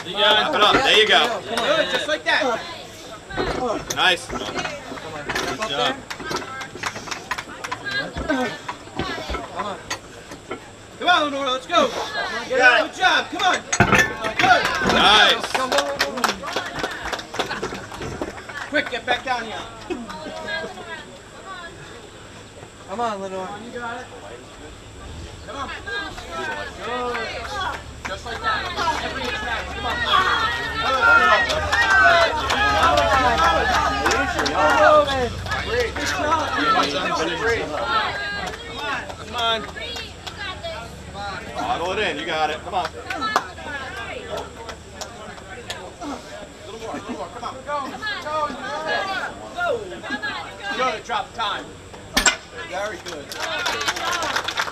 Yeah, put up. There you go. Good, just like that. Nice. Good job. Come on, Lenora, let's go. Good job, come on. Good. Nice. Quick, get back down here. Come on, Lenore. You got it. Come on. Good. Just like that. Every attack. Come on. Come on. Bottle it in. You got it. Come on. A little more. Come on. Go. Good. Drop time. Very good.